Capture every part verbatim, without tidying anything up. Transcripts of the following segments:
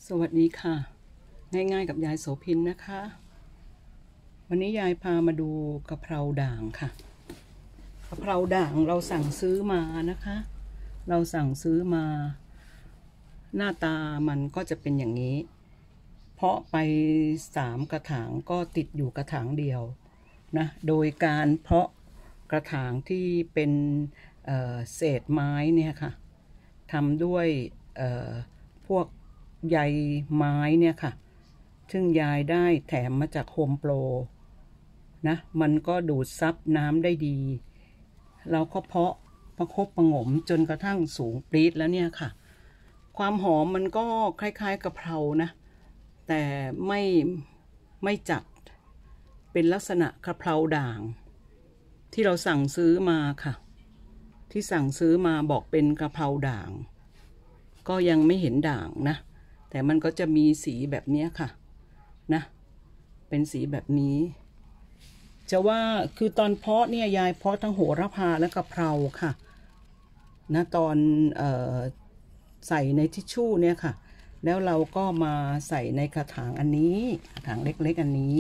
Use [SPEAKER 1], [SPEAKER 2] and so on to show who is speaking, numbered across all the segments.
[SPEAKER 1] สวัสดีค่ะง่ายๆกับยายโสภินนะคะวันนี้ยายพามาดูกะเพราด่างค่ะกะเพราด่างเราสั่งซื้อมานะคะเราสั่งซื้อมาหน้าตามันก็จะเป็นอย่างนี้เพาะไปสามกระถางก็ติดอยู่กระถางเดียวนะโดยการเพาะกระถางที่เป็นเศษไม้เนี่ยค่ะทำด้วยพวกใยไม้เนี่ยค่ะซึ่งยายได้แถมมาจากโฮมโปรนะมันก็ดูดซับน้ำได้ดีเราก็เพาะประคบประหงมจนกระทั่งสูงปรี๊ดแล้วเนี่ยค่ะความหอมมันก็คล้ายๆกะเพรานะแต่ไม่ไม่จัดเป็นลักษณะกะเพราด่างที่เราสั่งซื้อมาค่ะที่สั่งซื้อมาบอกเป็นกะเพราด่างก็ยังไม่เห็นด่างนะแต่มันก็จะมีสีแบบนี้ค่ะนะเป็นสีแบบนี้จะว่าคือตอนเพาะเนี่ยยายเพาะทั้งโหระพาและกะเพราค่ะนะตอนเอ่อใส่ในทิชชู่เนี่ยค่ะแล้วเราก็มาใส่ในกระถางอันนี้กระถางเล็กๆอันนี้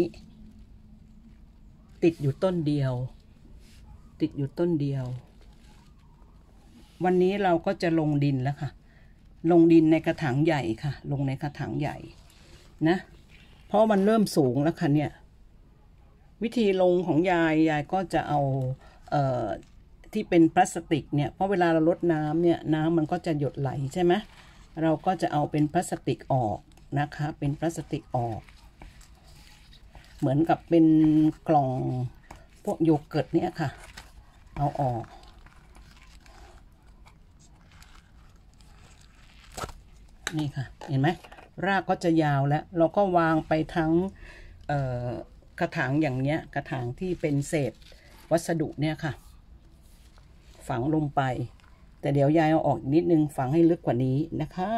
[SPEAKER 1] ติดอยู่ต้นเดียวติดอยู่ต้นเดียววันนี้เราก็จะลงดินแล้วค่ะลงดินในกระถางใหญ่ค่ะลงในกระถางใหญ่นะเพราะมันเริ่มสูงแล้วค่ะเนี่ยวิธีลงของยายยายก็จะเอาเอ่อที่เป็นพลาสติกเนี่ยเพราะเวลาเราลดน้ำเนี่ยน้ำมันก็จะหยดไหลใช่ไหมเราก็จะเอาเป็นพลาสติกออกนะคะเป็นพลาสติกออกเหมือนกับเป็นกล่องพวกโยเกิร์ตเนี่ยค่ะเอาออกนี่ค่ะเห็นไหมรากก็จะยาวแล้วเราก็วางไปทั้งกระถางอย่างเนี้ยกระถางที่เป็นเศษวัสดุเนี่ยค่ะฝังลงไปแต่เดี๋ยวยายเอาออกนิดนึงฝังให้ลึกกว่านี้นะคะ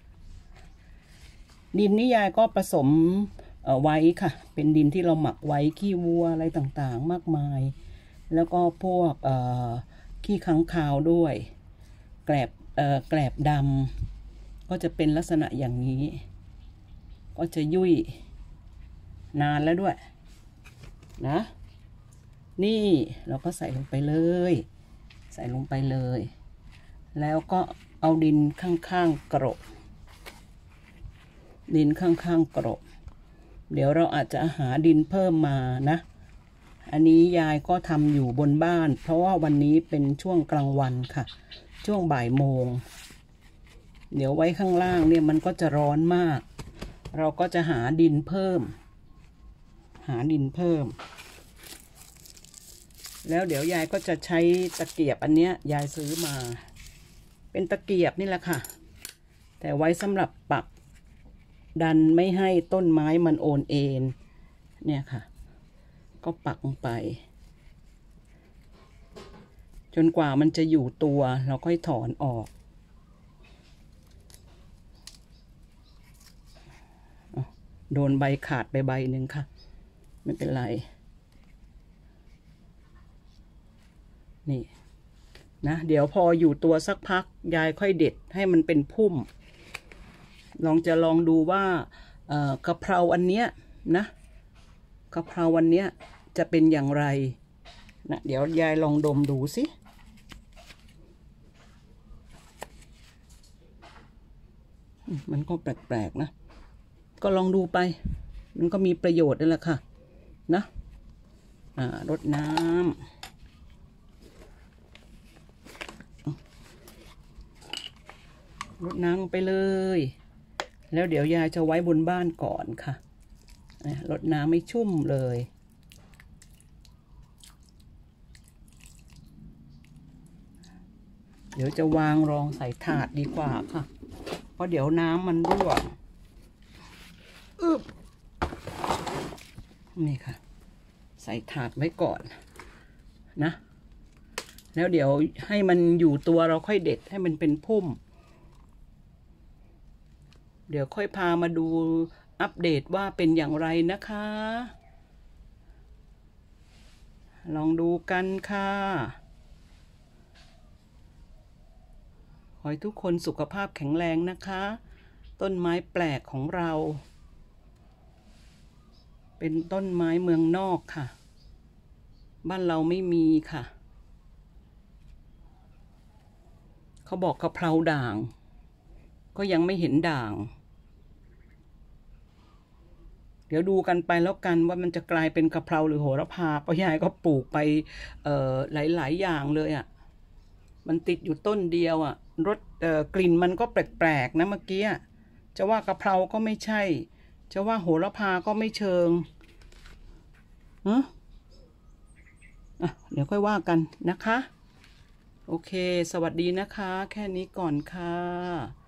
[SPEAKER 1] ดินนี้ยายก็ผสมไว้ค่ะเป็นดินที่เราหมักไว้ขี้วัวอะไรต่างๆมากมายแล้วก็พวกขี้ค้างคาวด้วยแกลบแกลบดำก็จะเป็นลักษณะอย่างนี้ก็จะยุ่ยนานแล้วด้วยนะนี่เราก็ใส่ลงไปเลยใส่ลงไปเลยแล้วก็เอาดินข้างๆกรบดินข้างๆกรบเดี๋ยวเราอาจจะหาดินเพิ่มมานะอันนี้ยายก็ทำอยู่บนบ้านเพราะว่าวันนี้เป็นช่วงกลางวันค่ะช่วงบ่ายโมงเดี๋ยวไว้ข้างล่างเนี่ยมันก็จะร้อนมากเราก็จะหาดินเพิ่มหาดินเพิ่มแล้วเดี๋ยวยายก็จะใช้ตะเกียบอันเนี้ยยายซื้อมาเป็นตะเกียบนี่แหละค่ะแต่ไว้สำหรับปักดันไม่ให้ต้นไม้มันโอนเอ็นเนี่ยค่ะก็ปักลงไปจนกว่ามันจะอยู่ตัวเราค่อยถอนออกโดนใบขาดไปใบหนึ่งค่ะไม่เป็นไรนี่นะเดี๋ยวพออยู่ตัวสักพักยายค่อยเด็ดให้มันเป็นพุ่มลองจะลองดูว่ากะเพราอันเนี้ยนะกะเพราวันเนี้ยจะเป็นอย่างไรนะเดี๋ยวยายลองดมดูสิมันก็แปลกๆนะก็ลองดูไปมันก็มีประโยชน์นั่นแหละค่ะนะอ่ารดน้ำรดน้ำไปเลยแล้วเดี๋ยวยายจะไว้บนบ้านก่อนค่ะรดน้ำไม่ชุ่มเลยเดี๋ยวจะวางรองใส่ถาดดีกว่าค่ะเพราะเดี๋ยวน้ำมันรั่วอึบนี่ค่ะใส่ถาดไว้ก่อนนะแล้วเดี๋ยวให้มันอยู่ตัวเราค่อยเด็ดให้มันเป็นพุ่มเดี๋ยวค่อยพามาดูอัปเดตว่าเป็นอย่างไรนะคะลองดูกันค่ะขอให้ทุกคนสุขภาพแข็งแรงนะคะต้นไม้แปลกของเราเป็นต้นไม้เมืองนอกค่ะบ้านเราไม่มีค่ะเขาบอกกะเพราด่างก็ยังไม่เห็นด่างเดี๋ยวดูกันไปแล้วกันว่ามันจะกลายเป็นกะเพราหรือโหระพาป้ายายก็ปลูกไปเอ่อหลายๆอย่างเลยอ่ะมันติดอยู่ต้นเดียวอ่ะรสเอ่อกลิ่นมันก็แปลกๆนะเมื่อกี้จะว่ากะเพราก็ไม่ใช่จะว่าโหระพาก็ไม่เชิงฮะอ่ะเดี๋ยวค่อยว่ากันนะคะโอเคสวัสดีนะคะแค่นี้ก่อนค่ะ